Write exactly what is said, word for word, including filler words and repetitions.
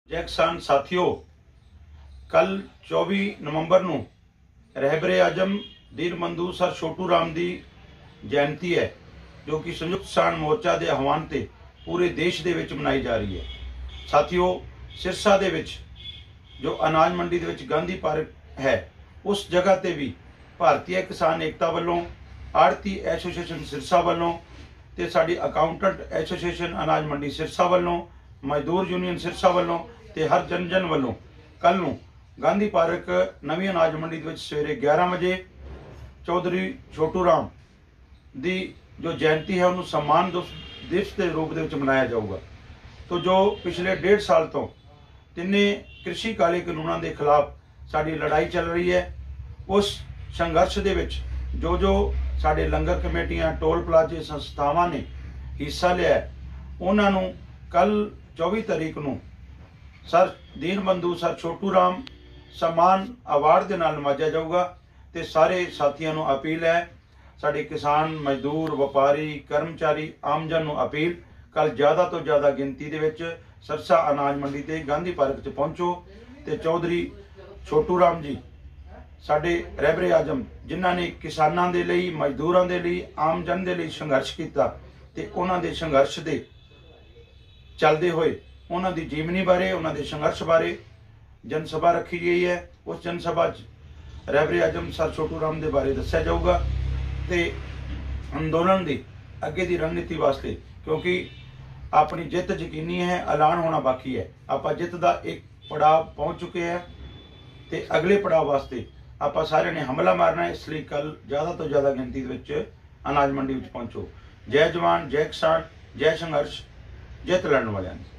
जय किसान साथियों, कल चौबी नवंबर ਨੂੰ ਰਹਿਬਰੇ ਆਜਮ ਦੀਨ ਬੰਧੂ ਸਰ ਛੋਟੂ ਰਾਮ ਦੀ ਜयंती है जो कि संयुक्त किसान मोर्चा के आह्वान से पूरे देश ਦੇ ਵਿੱਚ ਮਨਾਈ ਜਾ ਰਹੀ है। साथियों, सिरसा ਦੇ ਵਿੱਚ जो अनाज मंडी ਦੇ ਵਿੱਚ गांधी पार्क है उस जगह ਤੇ भी भारतीय किसान एकता ਵੱਲੋਂ आड़ती एसोसीएशन सिरसा ਵੱਲੋਂ ਤੇ ਸਾਡੀ अकाउंटेंट एसोसीएशन अनाज मंडी सिरसा ਵੱਲੋਂ मजदूर यूनियन सिरसा ਵੱਲੋਂ ਤੇ हर जन जन ਵੱਲੋਂ कल ਨੂੰ गांधी पार्क नवी अनाज मंडी ਦੇ ਵਿੱਚ ਸਵੇਰੇ ग्यारह बजे चौधरी छोटू राम ਦੀ जो जयंती है उन्होंने सम्मान दिवस के रूप में मनाया जाऊगा। तो जो पिछले डेढ़ साल तो तिने कृषि काले कानूनों के खिलाफ साड़ी लड़ाई चल रही है, उस संघर्ष के विच जो जो साढ़े लंगर कमेटियां टोल प्लाजे संस्थावां ने हिस्सा लिया है, उन्होंने कल चौबी तारीख को सर दीन बंधु सर छोटू राम सम्मान अवार्ड के नाल नवाजा जाऊगा। तो सारे साथियों को अपील है, साढ़े किसान मजदूर व्यापारी कर्मचारी आमजन को अपील, कल ज़्यादा तो ज़्यादा गिनती दे विच सिरसा अनाज मंडी ते गांधी पार्क च पहुँचो। तो चौधरी छोटू राम जी साढ़े रहबरे आजम जिन्हों ने किसानों के लिए मजदूरों के लिए आम जन के लिए संघर्ष किया, तो उन्होंने संघर्ष के चलते हुए उन्होंने जीवनी बारे उन्होंने संघर्ष बारे जनसभा रखी गई है। उस जनसभा रहबरे आजम सर छोटू राम के बारे दस्या जाऊगा। तो अंदोलन की अगे की रणनीति वास्ते, क्योंकि अपनी जित यकीनी है, ऐलान होना बाकी है। आप जित का एक पड़ाव पहुँच चुके हैं, तो अगले पड़ाव वास्ते आप सारे ने हमला मारना है। इसलिए कल ज़्यादा तो ज़्यादा गिनती अनाज मंडी में पहुँचो। जय जवान, जय किसान, जय संघर्ष, जित लड़न वाले।